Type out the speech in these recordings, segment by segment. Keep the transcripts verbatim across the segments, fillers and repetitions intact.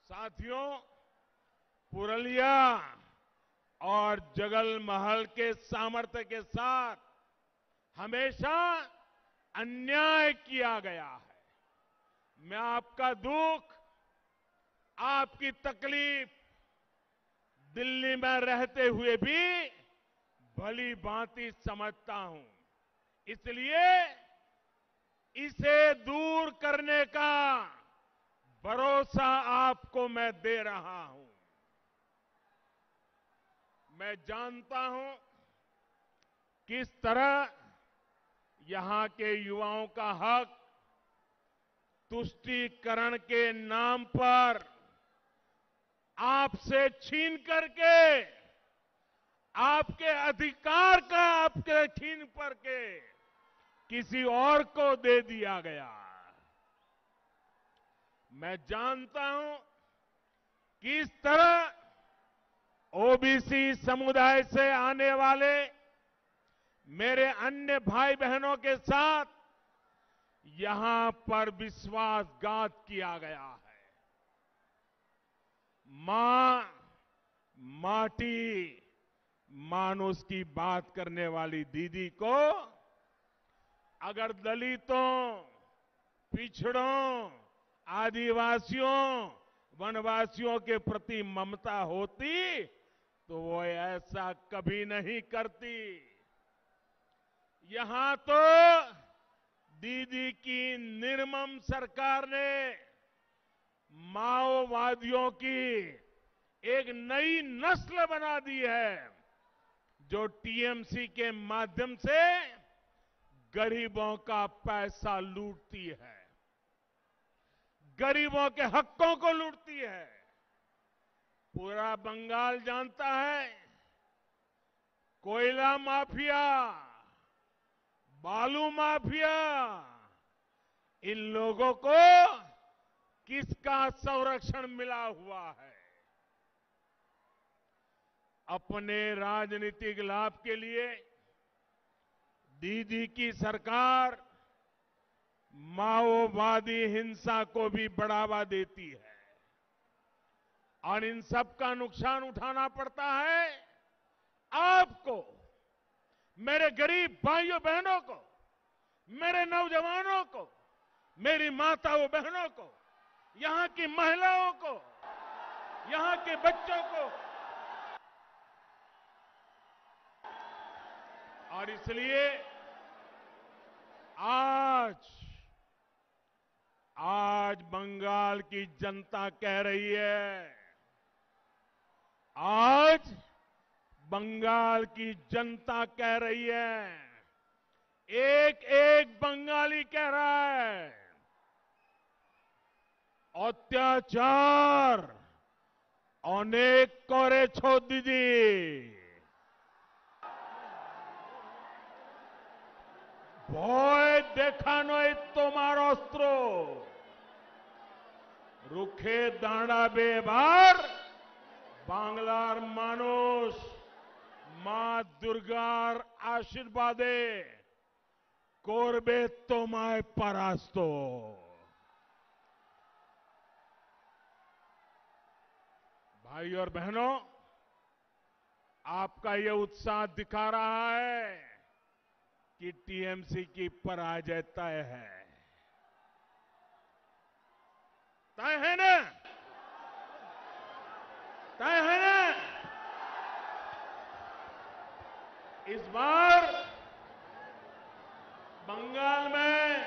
साथियों, पुरलिया और जगल महल के सामर्थ्य के साथ हमेशा अन्याय किया गया है। मैं आपका दुख, आपकी तकलीफ दिल्ली में रहते हुए भी भली भांति समझता हूं। इसलिए इसे दूर करने का भरोसा आपको मैं दे रहा हूं। मैं जानता हूं किस तरह यहां के युवाओं का हक तुष्टीकरण के नाम पर आपसे छीन करके, आपके अधिकार का आपके छीन करके किसी और को दे दिया गया। मैं जानता हूं किस तरह ओबीसी समुदाय से आने वाले मेरे अन्य भाई बहनों के साथ यहां पर विश्वासघात किया गया है। मां माटी मानुष की बात करने वाली दीदी को अगर दलितों, पिछड़ों, आदिवासियों, वनवासियों के प्रति ममता होती तो वो ऐसा कभी नहीं करती। यहां तो दीदी की निर्मम सरकार ने माओवादियों की एक नई नस्ल बना दी है, जो टीएमसी के माध्यम से गरीबों का पैसा लूटती है, गरीबों के हकों को लूटती है। पूरा बंगाल जानता है, कोयला माफिया, बालू माफिया, इन लोगों को किसका संरक्षण मिला हुआ है। अपने राजनीतिक लाभ के लिए दीदी की सरकार माओवादी हिंसा को भी बढ़ावा देती है और इन सब का नुकसान उठाना पड़ता है आपको, मेरे गरीब भाइयों बहनों को, मेरे नौजवानों को, मेरी माताओं बहनों को, यहां की महिलाओं को, यहां के बच्चों को। और इसलिए आज आज बंगाल की जनता कह रही है, आज बंगाल की जनता कह रही है, एक एक बंगाली कह रहा है, अत्याचार अनेक करे छो दीदी, ভয় দেখানোই তোমার অস্ত্র, রুখে দাঁড়াবে এবার বাংলার মানুষ মা দুর্গার আশীর্বাদে করবে তোমায় পরাস্ত। भाई और बहनों, आपका ये उत्साह दिखा रहा है कि टीएमसी की पराजय तय है। तय है ना? तय है ना? इस बार बंगाल में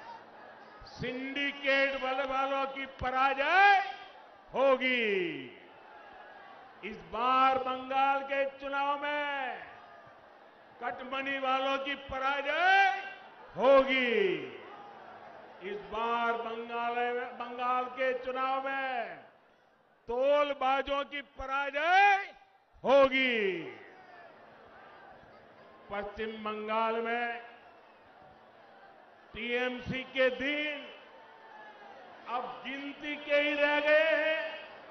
सिंडिकेट वाले वालों की पराजय होगी। इस बार बंगाल के चुनाव में कटमनी वालों की पराजय होगी। इस बार बंगाल बंगाल के चुनाव में तोलबाजों की पराजय होगी। पश्चिम बंगाल में टीएमसी के दिन अब गिनती के ही रह गए हैं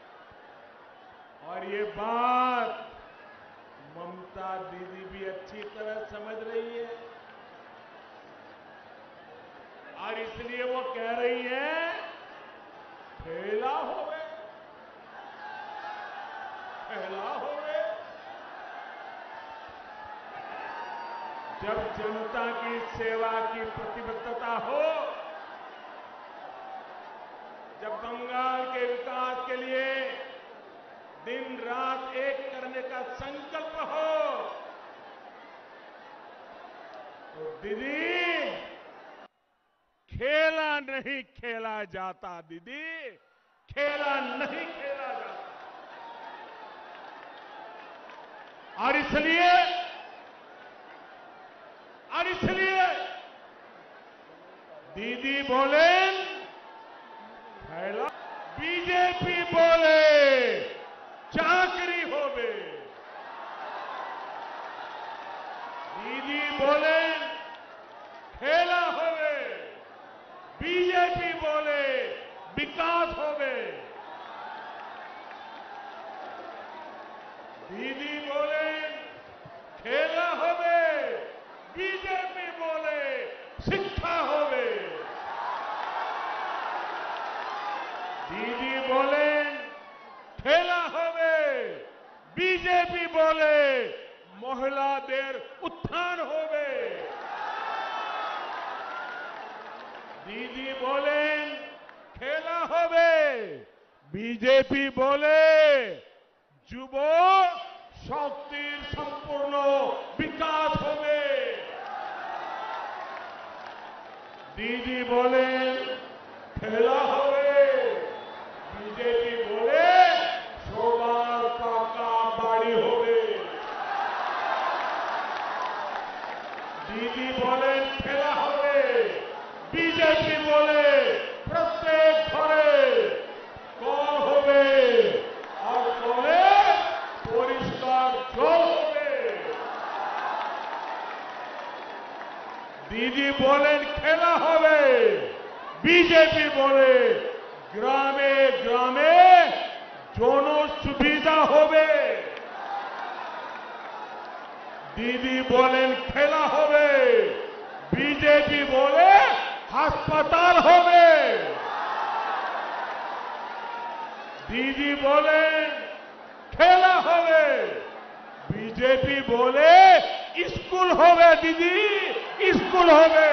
और ये बात ममता दीदी भी अच्छी तरह समझ रही है और इसलिए वो कह रही है, ठेला हो गए, खेला होवे। जब जनता की सेवा की प्रतिबद्धता हो, जब बंगाल के विकास के लिए दिन रात एक करने का संकल्प हो, तो दीदी खेला नहीं खेला जाता, दीदी खेला नहीं खेला जाता। और इसलिए और इसलिए दीदी बोले खेला, बीजेपी बोले चाकरी होवे। दीदी बोले खेला होवे, बीजेपी बोले विकास होवे। दीदी बोले खेला होवे, बीजेपी बोले शिक्षा होवे। दीदी बोले खेला होवे, बीजेपी बोले महिला देर उत्थान होवे। दीदी बोले खेला होवे, बीजेपी बोले যুব শক্তির সম্পূর্ণ বিকাশ হবে। দিদি বলেন খেলা হবে, বিজেপি বলে সবার পাকা বাড়ি হবে। দিদি বলেন খেলা হবে, বিজেপি বলে প্রত্যেক ঘরে কল হবে, আর কলে পরিষ্কার জল হবে। দিদি বলেন খেলা হবে, বিজেপি বলে গ্রামে গ্রামে জনসুবিধা হবে। দিদি বলেন খেলা হবে, বিজেপি বলে হাসপাতাল হবে। দিদি বলেন খেলা হবে, বিজেপি বলে স্কুল হবে। দিদি স্কুল হবে।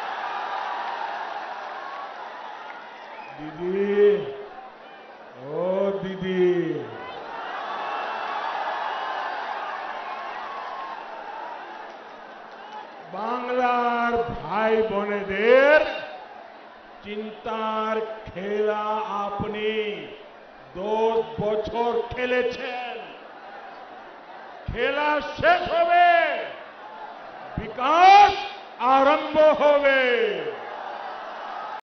দিদি ও দিদি, বাংলার ভাই বোনেদের চিন্তার খেলা আপনি দশ বছর খেলেছেন। খেলা শেষ হবে, বিকাশ